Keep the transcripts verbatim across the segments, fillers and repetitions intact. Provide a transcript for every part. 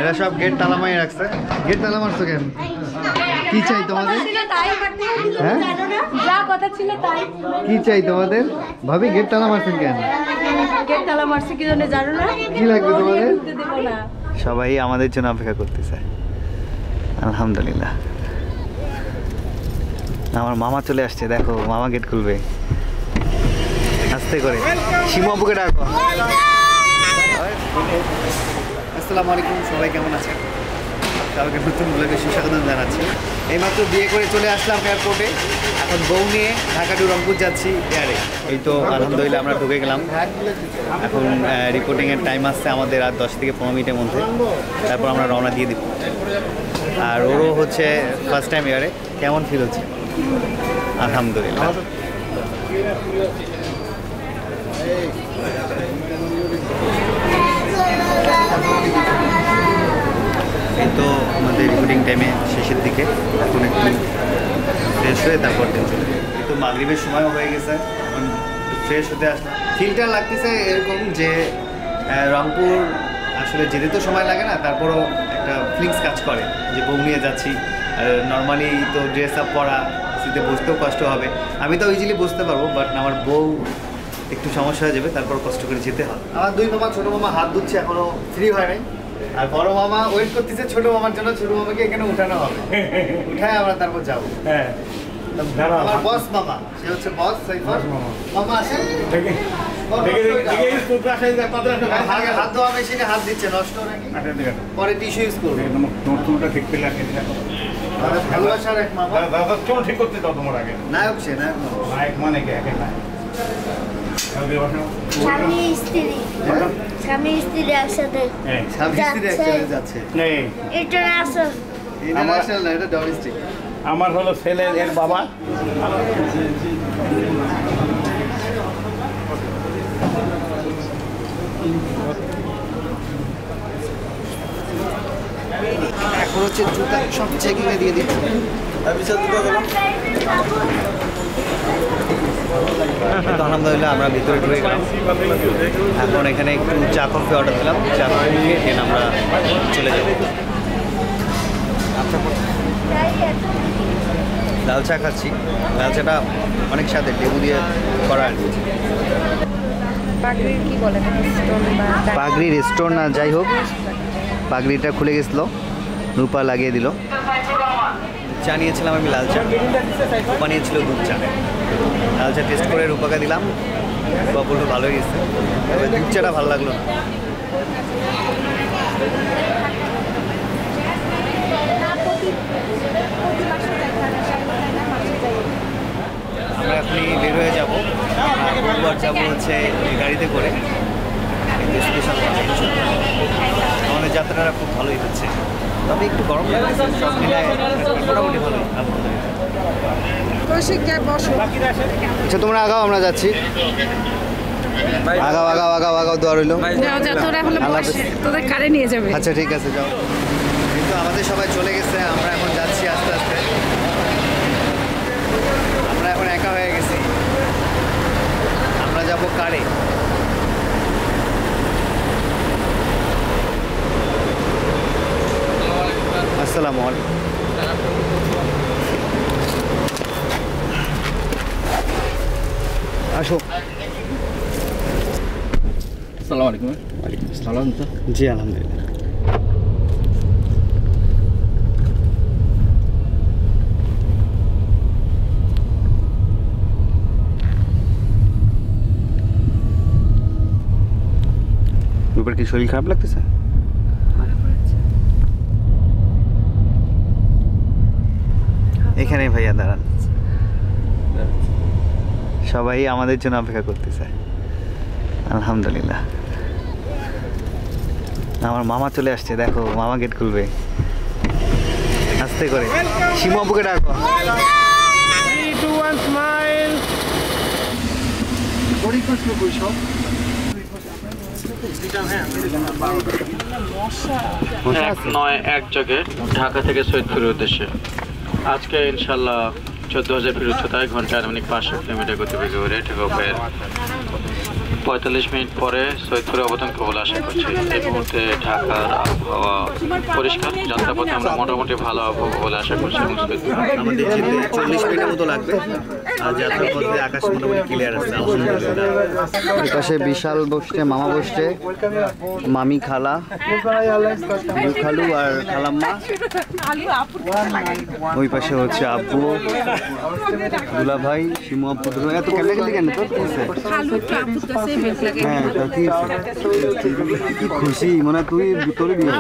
এরা সব গেট তালা মারিয়ে রাখছে। গেট তালা মারছো কেন? কি চাই তোমাদের? হ্যাঁ যা কথা ছিল তাই। কি চাই তোমাদের? ভাবি গেট তালা মারছেন কেন? গেট তালা মারছে কি জন্য জানো না? কি লাগবে তোমাদের? দেব না। সবাই আমাদের জন্য অপেক্ষা করতেছে। আলহামদুলিল্লাহ। আমার মামা চলে আসছে, দেখো মামা গেট খুলবে। আস্তে করে শিমু আপুকে ডাকো। আসসালামু আলাইকুম, সবাই কেমন আছেন? সবাইকে নতুন ব্লগে সুস্বাগত জানাচ্ছি। এইমাত্র বিয়ে করে চলে আসলাম এয়ারপোর্টে। এখন বউ নিয়ে ঢাকা টু রংপুর যাচ্ছি এয়ারে। এই তো আলহামদুলিল্লাহ আমরা ঢুকে গেলাম। এখন রিপোর্টিংয়ের টাইম আসছে আমাদের আর দশ থেকে পনেরো মিনিটের মধ্যে, তারপর আমরা রওনা দিয়ে দিব। আর ওরও হচ্ছে ফার্স্ট টাইম এয়ারে। কেমন ফিল হচ্ছে? আলহামদুলিল্লাহ। এই তো আমাদের রিপোর্টিং টাইমে শেষের দিকে, এখন একটু ফ্রেশ হয়ে তারপর দিন চলে। কিন্তু মাগরিবের সময়ও হয়ে গেছে, এখন ফ্রেশ হতে আসলাম। ফিলটা লাগতেছে এরকম যে রংপুর আসলে যেতে তো সময় লাগে না, তারপরও একটা ফিলিংস কাজ করে যে বউ নিয়ে যাচ্ছি। নর্মালি তো ড্রেস আপ পরা, সিটে বসতেও কষ্ট হবে। আমি তো ইজিলি বসতে পারবো, বাট আমার বউ একটু সমস্যা হয়ে যাবে, তারপর কষ্ট করে যেতে হবে। আমার দুই মামা ছোটো মামা হাত ধুচ্ছে, এখনও ফ্রি হয় নাই। আর বড় মামা ওয়েট করতেছে ছোট মামার জন্য। ছোট মামাকে এখানে উঠানো হবে, উঠায় আমরা তারপর যাবো। হ্যাঁ, আমার বস মামা, সে হচ্ছে বস সাইফার মামা। আসেন, হাত ধোয়া মেশিনে হাত দিচ্ছে, নষ্ট নাকি, পরে টিস্যু ইউজ করবে। ভালোবাসার এক মামা, ঠিক করতে দাও তোমার আগে। নায়ক সে, নায়ক নায়ক মানে কি? স্বামী স্ত্রী স্বামী স্ত্রী একসাথে স্বামী স্ত্রী একসাথে যাচ্ছে। ইন্টারন্যাশনাল ইন্টারন্যাশনাল না, এটা ডোমেস্টিক। আমার হলো ছেলে, এর বাবা। এখন হচ্ছে জুতা সব চেকিংয়ে দিয়ে দিচ্ছি। আলহামদুলিল্লাহ আমরা ভিতরে ঢুকে গেলাম। এখন এখানে একটু চা কফি অর্ডার দিলাম, চা কফি নিয়ে দেন আমরা চলে যাব। লাল চা খাচ্ছি, লাল চাটা অনেক সাথে লেবু দিয়ে করা। পাগড়ির স্টোর না, যাই হোক পাগড়িটা খুলে গেছিলো, রূপা লাগিয়ে দিল। চা নিয়েছিলাম আমি লাল চা, রূপা নিয়েছিল দুধ চা। লাল চা টেস্ট করে রূপাকে দিলাম, রূপা বললো ভালো হয়ে গেছে, তবে দুধ চাটা ভালো লাগলো না। আমরা এখনই বের হয়ে যাবো, রোববার যাবো হচ্ছে গাড়িতে করে। কিন্তু স্পেশাল আমাদের যাত্রাটা খুব ভালোই হচ্ছে, তবে একটু গরম লাগছে, সব মিলে মোটামুটি ভালোই আলহামদুলিল্লাহ। আচ্ছা তোমরা আগাও, আমরা যাচ্ছি। আগাও আগাও আগাও আগাও, দোয়া রইল। তোদের কারে নিয়ে যাবে। আচ্ছা ঠিক আছে, যাও। কিন্তু আমাদের সবাই চলে গেছে, আমরা এখন যাচ্ছি আস্তে আস্তে। আমরা এখন একা হয়ে গেছি, আমরা যাব কারে। আসসালামু আলাইকুম। আসো। আসসালামু আলাইকুম। ওয়ালাইকুম আসসালাম। জি আলহামদুলিল্লাহ। রূপার কি শরীর খারাপ লাগতেছে? এখানে ভাইয়া দাঁড়ান, সবাই আমাদের জন্য অপেক্ষা করতেছে। আলহামদুলিল্লাহ। আমার মামা চলে আসছে, দেখো মামা গেট খুলবে। আস্তে করে শিমু আপুকে ডাকো। এক নয় এক যোগে ঢাকা থেকে সৈয়দপুরের উদ্দেশ্যে আজকে ইনশাল্লাহ চোদ্দ হাজার ফিট উচ্চতায় ঘন্টায় আনুমানিক পাঁচশো কিলোমিটার গতিবেগে উড়ে টেক অফের পঁয়তাল্লিশ মিনিট পরে সৈয়দপুরে অবতরণ করব বলে আশা করছি। এই মুহূর্তে ঢাকার আবহাওয়া পরিষ্কার, যাত্রাপথে আমরা মোটামুটি ভালো আবহাওয়া বলে আশা করছি। এবং আমাদের যেতে চল্লিশ মিনিটের মতো লাগবে, আর যাত্রার পথে আকাশ মোটামুটি ক্লিয়ার আছে আলহামদুলিল্লাহ। এপাশে বিশাল বসছে, মামা বসছে, মামি, খালা, খালু আর খালাম্মা। ওই পাশে হচ্ছে আব্বু, দুলা ভাই, শিমু আব্বু। এত কেলে গেলি কেন তোর? হ্যাঁ কি খুশি মনে হয় তুই তোর বিয়ে।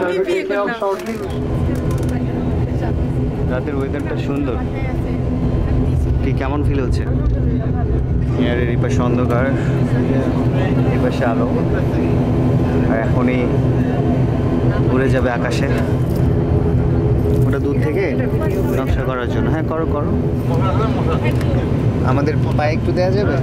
রাতের ওয়েদারটা সুন্দর, কি কেমন ফিল হচ্ছে? এয়ারের এই পাশে অন্ধকার, এই পাশে আলো, আর এখনই উড়ে যাবে আকাশে। ওটা দূর থেকে নকশা করার জন্য। হ্যাঁ করো করো, আমাদের পায়ে একটু দেওয়া যাবে?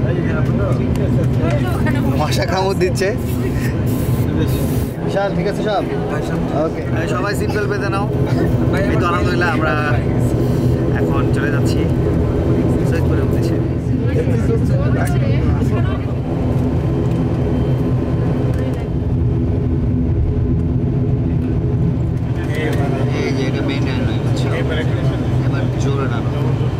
মশা কামড় দিচ্ছে। বিশাল, ঠিক আছে সব ওকে, সবাই সিট বেল্ট বেঁধে নাও। এই তো আলহামদুলিল্লাহ আমরা এখন চলে যাচ্ছি সৈয়দপুরের উদ্দেশ্যে। এই যে এটা মেইন রেলওয়ে হচ্ছে, এবার জোরে নামো।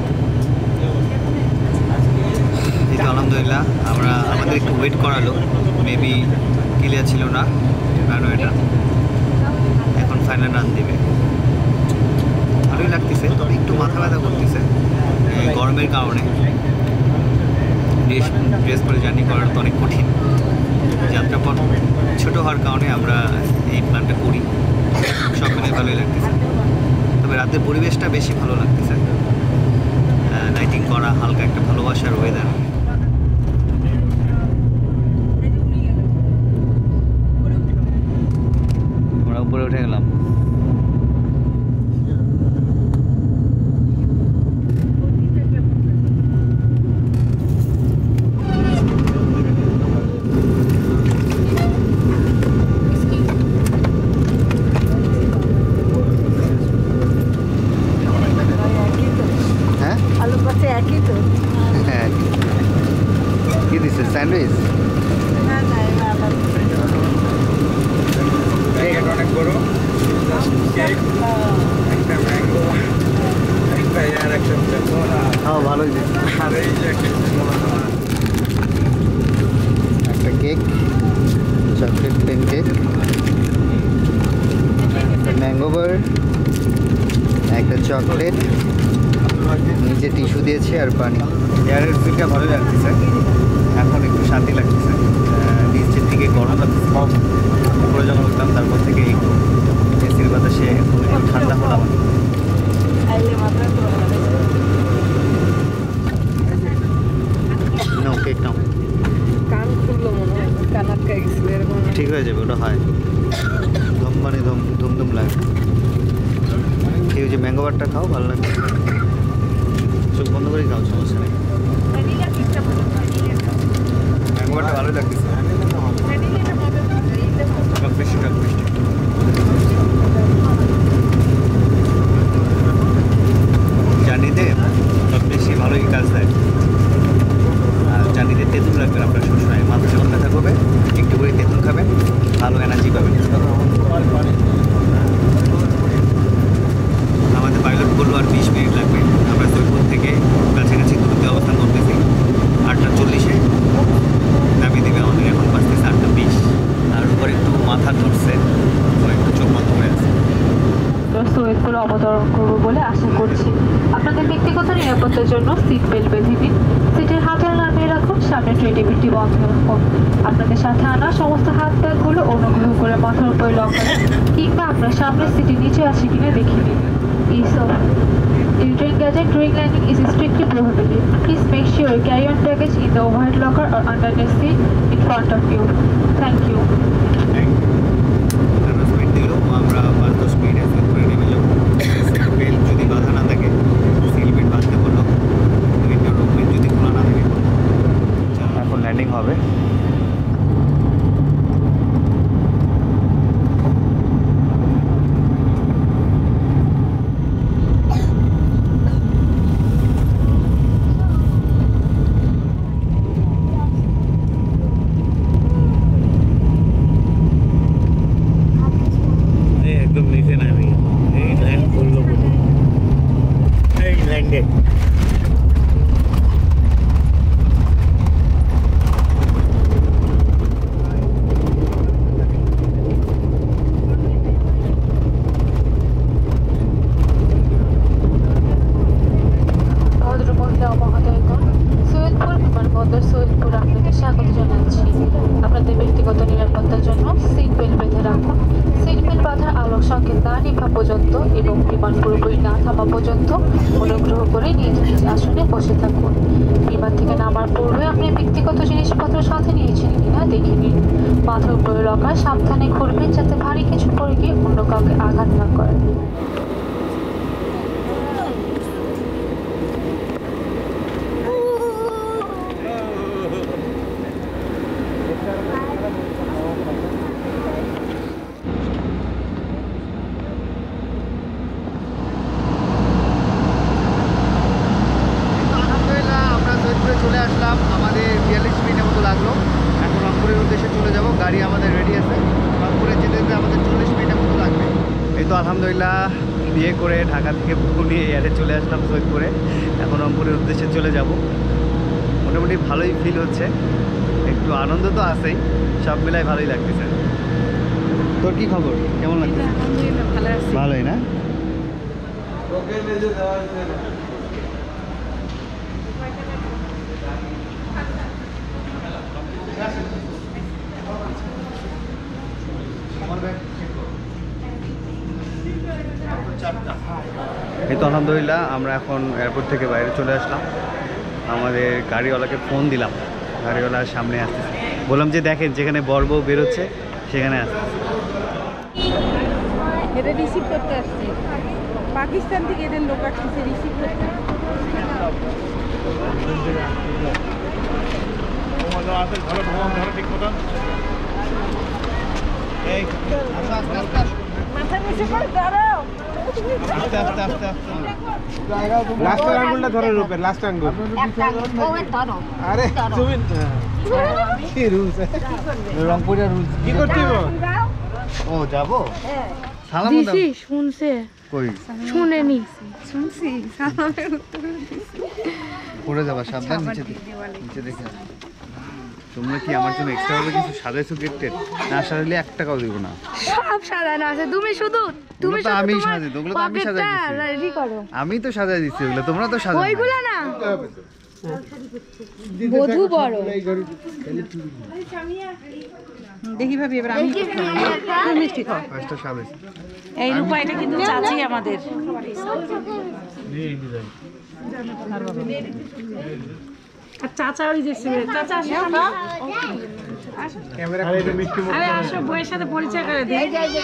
এই তো আলহামদুলিল্লাহ আমরা, আমাদের একটু ওয়েট করালো, মেবি ক্লিয়ার ছিল না রানওয়েটা, এখন ফাইনাল রান দেবে। ভালোই লাগতেছে, তবে একটু মাথা ব্যথা করতেছে গরমের কারণে। ড্রেস ড্রেস করে জার্নি করাটা তো অনেক কঠিন। যাত্রাপথ ছোটো হওয়ার কারণে আমরা এই প্ল্যানটা করি, সব মিলে ভালোই লাগতেছে। তবে রাতের পরিবেশটা বেশি ভালো লাগতেছে, লাইটিং করা, হালকা একটা ভালোবাসার ওয়েদার। আমরা উপরে উঠে গেলাম। স্যান্ডউইচ অনেক বড়, হ্যাঁ ভালোই একটা কেক, চকলেট প্লেন কেক, একটা ম্যাঙ্গো বার, একটা চকলেট, নিচে টিস্যু দিয়েছে আর পানি। এয়ারের ফিলটা ভালো লাগতেছে, এখন একটু শান্তি লাগতেছে। নিচের দিকে গরম লাগতেছে, উপরে যখন উঠলাম তারপর থেকে একটু এসির বাতাসে ঠান্ডা হলাম। নাও কেক নাও, ঠিক হয়ে যাবে, ওটা হয় ধম মানে ধম ধুমধুম লাগে। কেউ যে ম্যাঙ্গো বারটা খাও, ভালো লাগে, চোখ বন্ধ করেই খাও, সমস্যা নেই। ম্যাঙ্গো বারটা ভালোই লাগতেছে, বেশি বেশি জার্নিতে সব বেশি ভালোই কাজ দেয়। আর জার্নিতে তেঁতুল রাখবেন আপনার সবসময়, মাথা যখন ব্যথা করবে একটু করে তেঁতুল খাবেন, ভালো এনার্জি পাবেন। আমাদের পাইলট বললো আর বিশ মিনিট লাগবে, আমরা সৈয়দপুর থেকে কাছাকাছি দূরত্বে অবস্থান করতেছি। আটটা চল্লিশে নামিয়ে দেবে আমাদের, এখন বাজতেছে আটটা বিশ। আর উপরে একটু মাথা ধরছে, একটু চোখ বন্ধ করে আছে। সৈয়দপুরে অবতরণ করবো বলে আশা করছি। আপনাদের ব্যক্তিগত নিরাপত্তার জন্য সিট বেল্ট বেঁধে নিন, সিটের হাতল নামিয়ে রাখুন, সামনে ট্রে টেবিলটি বন্ধ রাখুন। আপনাদের সাথে আনা সমস্ত হাত ব্যাগগুলো অনুগ্রহ করে মাথার উপরে লক করেন, কিংবা আপনার সামনের সিটের নিচে আছে কিনা দেখে নিন। এইসব Entering gadget during landing is strictly prohibited. Please make sure you carry on baggage in the overhead locker or under the seat in front of you. Thank you. আমরা পাঁচ দশ মিনিট করে নেমে যাবো। বেল্ট যদি বাঁধা না থাকে, সিল বেল্ট বাঁধতে বললো, উইন্ডোর বেল্ট যদি খোলা না থাকে। এখন ল্যান্ডিং হবে। একদম নিচে নামি এই ল্যান্ড করলো বলে এই ল্যান্ডে ভদ্রমহিলা ও মহোদয়গণ, সৈয়দপুর বিমানবন্দর সৈয়দপুর আপনাদের স্বাগত জানাচ্ছি। আপনাদের ব্যক্তিগত নিরাপত্তার জন্য সিট বেল্ট বেঁধে রাখুন। সিট বেল্ট বাঁধার আলোক সংকেত না নিভা পর্যন্ত এবং বিমান পুরোপুরি না থামা পর্যন্ত অনুগ্রহ করে নিজ নিজ আসনে বসে থাকুন। বিমান থেকে নামার পূর্বে আপনি ব্যক্তিগত জিনিসপত্র সাথে নিয়েছেন কিনা দেখে নিন। মাথার উপরে লকার সাবধানে খুলবেন যাতে ভারী কিছু পড়ে গিয়ে অন্য কাউকে আঘাত না করে। আলহামদুলিল্লাহ আমরা সৈয়দপুরে চলে আসলাম। আমাদের বিয়াল্লিশ মিনিটের মতো লাগলো। এখন রংপুরের উদ্দেশ্যে চলে যাব। গাড়ি আমাদের রেডি আছে। রংপুরে যেতে যেতে আমাদের চল্লিশ মিনিটের মতো লাগবে। এই তো আলহামদুলিল্লাহ বিয়ে করে ঢাকা থেকে বউ নিয়ে এয়ারে চলে আসলাম সৈয়দপুরে। এখন রংপুরের উদ্দেশ্যে চলে যাব। মোটামুটি ভালোই ফিল হচ্ছে, একটু আনন্দ তো আছেই, সব মিলাই ভালোই লাগতেছে। তোর কি খবর, কেমন লাগতেছে? আলহামদুলিল্লাহ ভালো আছি। ভালোই না? এই তো আলহামদুলিল্লাহ আমরা এখন এয়ারপোর্ট থেকে বাইরে চলে আসলাম। আমাদের গাড়িওয়ালাকে ফোন দিলাম, গাড়িওয়ালার সামনে আসতেছে। বললাম যে দেখেন যেখানে বর বউ বেরোচ্ছে সেখানে আসতেছে। এদের রিসিভ করতে আসছে, পাকিস্তান থেকে এদের লোক আসছে রিসিভ করতে। মাথা নিচে করে দাঁড়াও। আস্তে আস্তে আস্তে আস্তে লাস্ট আঙ্গুলটা ধরে রূপে লাস্ট আঙ্গুল আরে তুমি কি রুলস রংপুরের রুলস কি করতে হবে? ও যাবো সালাম দাও। দিছি শুনছে, কই শুনেনি শুনছি সালামের উত্তর দিছি। পড়ে যাবা, সাবধান, নিচে দেখে নিচে দেখে। তোমরা কি আমার জন্য এক্সট্রা ভাবে কিছু সাজাইছো গিফটের? না সাজালে এক টাকাও দিব না। সব সাজানো আছে, তুমি শুধু তুমি ওগুলো তো আমি সাজাই, ওগুলো তো আমি সাজাই দিছি। রেডি করো আমি তো সাজাই দিছি ওগুলো, তোমরা তো সাজাও না। ওইগুলো না বধূ বড়। দেখি ভাবি এবার আমি মিষ্টি খাও। ফার্স্টটা সাজাইছি। এই রূপা এটা কিন্তু চাচি আমাদের। আর চাচা ওই যে চাচা আসো ক্যামেরা করে মিষ্টি মুখ আরে আসো বউয়ের সাথে পরিচয় করে দিই।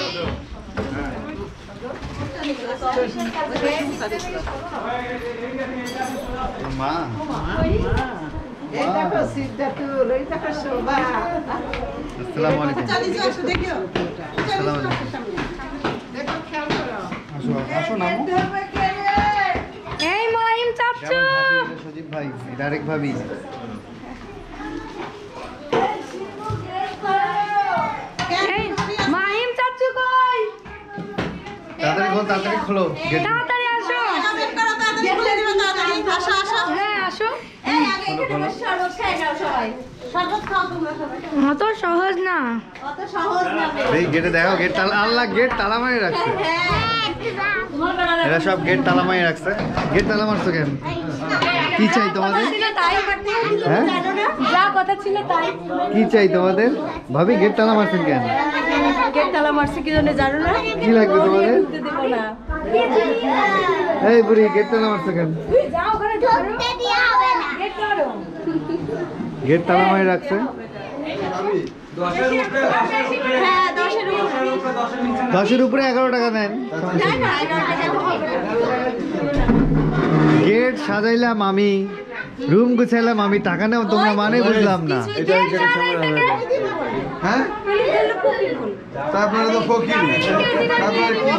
মা আসসালামু আলাইকুম। আসসালামু আলাইকুম। আসো আসো না। এই মাইম চাচু, সজীব ভাই, এটা আরেক ভাবি। এই মাহিম চাচু কই? তাড়াতাড়ি খোলো, তাড়াতাড়ি খোলো গেট। তাড়াতাড়ি আসো। হ্যাঁ আসো। অত সহজ না। এই গেটে দেখো, গেট তালা, আল্লাহ গেট তালা মারি রাখছে। এরা সব গেট তালা মারি রাখছে। গেট তালা মারছো কেন? কি চাই তোমাদের? হ্যাঁ যা কথা ছিল তাই। কি চাই তোমাদের? ভাবি গেট তালা মারছেন কেন? গেট তালা মারছে কি জন্য জানো না? কি লাগবে তোমাদের? দেব না। এই বুড়ি গেট তালা মারছো কেন? যাও ওখানে ধরো। গেট ধরো। গেট তালা মারি রাখছে। হ্যাঁ দশের উপরে। দশের উপরে এগারো টাকা দেন। গেট সাজাইলাম আমি, রুম গুছাইলাম আমি, টাকা নেও তোমরা মানে বুঝলাম না। হ্যাঁ তারপরে তো ফকির তারপরে কি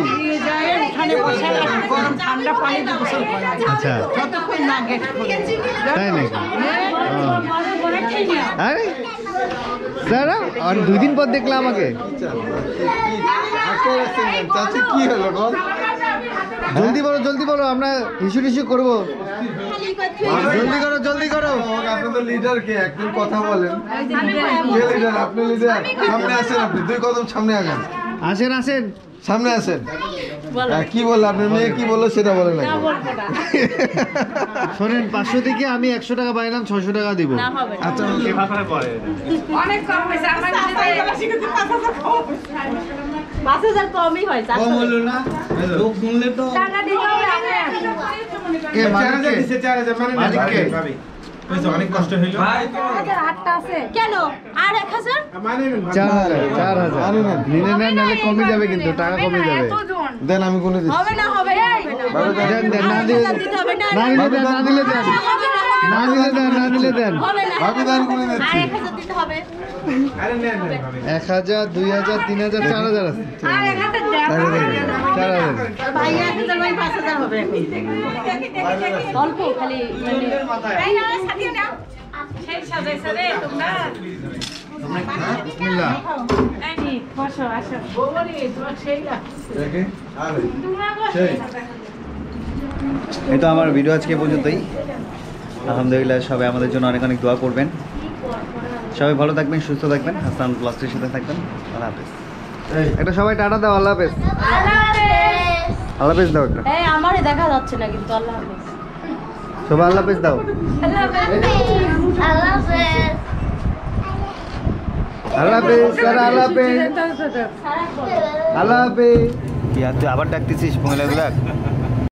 আচ্ছা তাই নাকি? আরে দাঁড়া, আর দুই দিন পর দেখলাম আমাকে। চাচি কি হলো বল? জলদি বলো জলদি বলো, আমরা ইস্যু টিস্যু করবো। জলদি করো জলদি করো। আপনি তো লিডার কে একদম কথা বলেন। কে লিডার? আপনি লিডার। সামনে আসেন, আপনি দুই কদম সামনে আগান। আসেন আসেন সামনে আসেন। হ্যাঁ, কি বললো আপনার মেয়ে, কি বললো সেটা বলেন না। শোনেন, পাঁচশো থেকে আমি একশো টাকা পাইলাম, ছশো টাকা দিব। আচ্ছা অনেক কম হয়েছে আমার পাঁচ হাজার কমই হয় কম হলো না, লোক শুনলে তো। টাকা দিতে হবে কে মালিককে? মালিককে? অনেক কষ্ট হইলো। আটটা আছে কেন আর এক হাজার চার হাজার চার হাজার নিলে নেন, নাহলে কমে যাবে, কিন্তু টাকা কমে যাবে। দেন আমি গুনে দিচ্ছি। হবে না হবে দেন দেন, না দিলে দিতে হবে না না দিলে দেন, না দিলে দেন, হবে না না দিলে দেন, না দিলে দেন। হবে না ভাবি দেন গুনে আর দিচ্ছি। এক হাজার দিতে হবে এক হাজার, দুই হাজার, তিন হাজার, চার হাজার আছে। আর এক হাজার চার হাজার। ভাই এক হাজার ভাই পাঁচ হাজার হবে অল্প খালি এই না সাথে না সেই সাজাইছে রে তোমরা বিসমিল্লাহ। এই নি বসো আসো বৌরি তোমার সেই দেখে আরে সেই এই তো আমার ভিডিও আজকে পর্যন্তই। আলহামদুলিল্লাহ, সবাই আমাদের জন্য অনেক অনেক দোয়া করবেন। সবাই ভালো থাকবেন, সুস্থ থাকবেন, হাসান প্লাস্টের সাথে থাকবেন। আল্লাহ হাফেজ। একটা সবাই টাটা দাও, আল্লাহ হাফেজ। আল্লাহ হাফেজ দাও একটা। এই আমারে দেখা যাচ্ছে না কিন্তু আল্লাহ হাফেজ সবাই আল্লাহ হাফেজ দাও। আল্লাহ হাফেজ। আল্লাহ হাফেজ স্যার, আল্লাহ হাফেজ, আল্লাহ হাফেজ। কি আর তুই আবার ডাকতেছিস মহিলাগুলা?